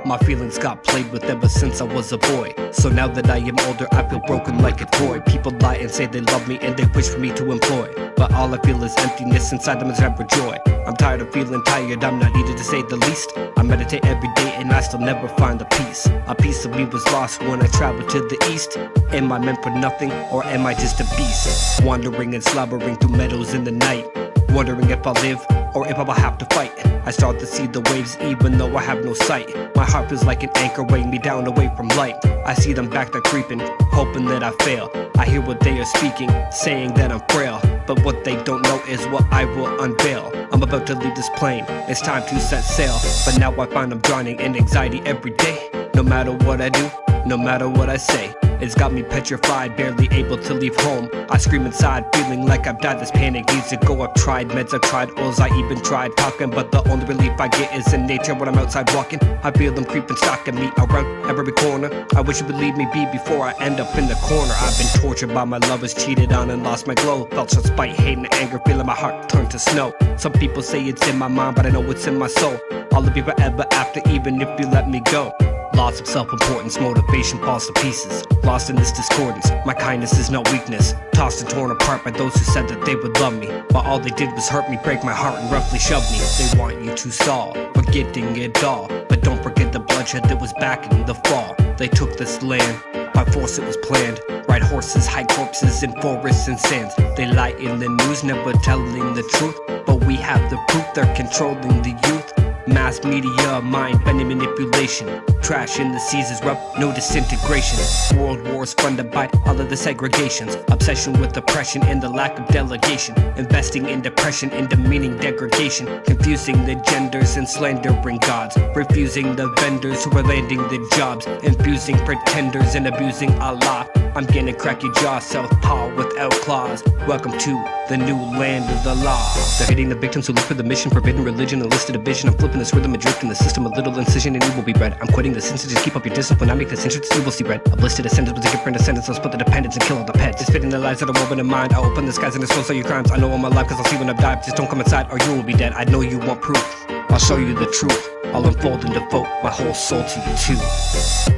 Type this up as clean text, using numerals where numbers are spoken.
My feelings got played with ever since I was a boy. So now that I am older, I feel broken like a toy. People lie and say they love me and they wish for me to employ, but all I feel is emptiness inside them is never joy. I'm tired of feeling tired, I'm not needed to say the least. I meditate every day and I still never find a peace. A piece of me was lost when I traveled to the east. Am I meant for nothing, or am I just a beast? Wandering and slobbering through meadows in the night, wondering if I'll live or if I will have to fight. I start to see the waves even though I have no sight. My heart feels like an anchor weighing me down away from light. I see them back there creeping, hoping that I fail. I hear what they are speaking, saying that I'm frail, but what they don't know is what I will unveil. I'm about to leave this plane, it's time to set sail. But now I find I'm drowning in anxiety every day. No matter what I do, no matter what I say, it's got me petrified, barely able to leave home. I scream inside, feeling like I've died. This panic needs to go. I've tried meds, I've tried oils, I even tried talking, but the only relief I get is in nature when I'm outside walking. I feel them creeping, stalking me around every corner. I wish you would leave me be before I end up in the corner. I've been tortured by my lovers, cheated on and lost my glow. Felt some spite, hate and anger, feeling my heart turn to snow. Some people say it's in my mind, but I know it's in my soul. I'll live forever after, even if you let me go. Loss of self-importance, motivation falls to pieces. Lost in this discordance, my kindness is no weakness. Tossed and torn apart by those who said that they would love me, but all they did was hurt me, break my heart and roughly shove me. They want you to stall, forgetting it all, but don't forget the bloodshed that was back in the fall. They took this land, by force it was planned. Ride horses, hide corpses in forests and sands. They lie in the news, never telling the truth, but we have the proof they're controlling the youth. Mass media, mind-bending manipulation. Trash in the seas is rough, no disintegration. World wars funded by all of the segregations. Obsession with oppression and the lack of delegation. Investing in depression and demeaning degradation. Confusing the genders and slandering gods. Refusing the vendors who are landing the jobs. Infusing pretenders and abusing Allah. I'm getting cracky jaw, southpaw without claws. Welcome to the new land of the law. They're hitting the victims who look for the mission, forbidden religion, enlisted a vision. I'm flipping this rhythm, adrift in the system, a little incision and you will be bred. I'm quitting the sentence, just keep up your distance. When I make this entrance, you will see red. A blistered descendants with a different descendants, I'll split the dependents and kill all the pets. It's fitting the lives that are woven in mind. I'll open the skies and expose all your crimes. I know all my life cause I'll see when I've died. Just don't come inside or you will be dead. I know you want proof, I'll show you the truth. I'll unfold and devote my whole soul to you too.